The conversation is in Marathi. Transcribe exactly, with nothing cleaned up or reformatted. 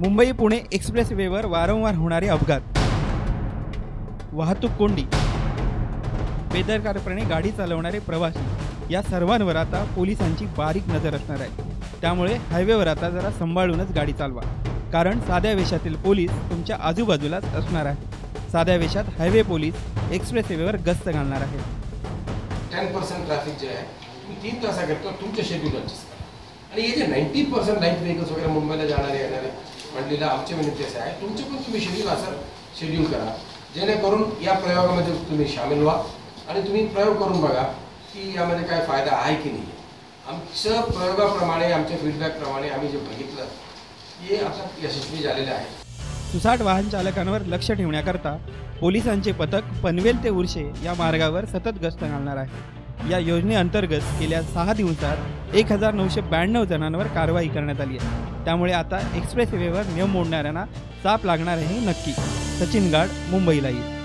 मुंबई पुणे एक्सप्रेस वेवर वारंवार होणारे अपघात, वाहतूक कोंडी, बेदरकारपणे गाडी चालवणारे प्रवासी या सर्वांवर आता पोलिसांची बारीक नजर असणार आहे। त्यामुळे हायवेवर आता जरा संभाळूनच गाडी चालवा, कारण साध्या वेशातील पोलीस तुमच्या आजूबाजूलाच असणार आहे। साध्या वेशात हायवे पोलीस एक्सप्रेस वेवर गस्त घालणार आहे। टेन पर्सेंट ट्रॅफिक जे आहे तुम्ही तीन तासाकरता तुमच्या शेड्यूलच आणि हे जे नाईन्टी पर्सेंट लाईट व्हेकल्स वगैरे मुंबईला जाणारे येणारे मंडळीला आमची विनंती अशी आहे, तुमचे पण तुम्ही शेड्यूल असं शेड्यूल करा, जेणेकरून या प्रयोगामध्ये तुम्ही सामील व्हा आणि तुम्ही प्रयोग करून बघा की यामध्ये काय फायदा आहे की नाही। आमच्या प्रयोगाप्रमाणे आमच्या फीडबॅकप्रमाणे आम्ही जे बघितलं हे आता यशस्वी झालेलं आहे। सुसाट वाहन चालकांवर लक्ष ठेवण्याकरता पोलिसांचे पथक पनवेल ते उर्से या मार्गावर सतत गस्त घालणार आहे। या योजनेअंतर्गत गेल्या सहा दिवसात एक हजार नऊशे ब्याण्णव जणांवर कारवाई करण्यात आली आहे। त्यामुळे आता एक्सप्रेस वेवर नियम मोडणाऱ्यांना चाप लागणार आहे नक्की। सचिन गाड, मुंबई लाईव्ह।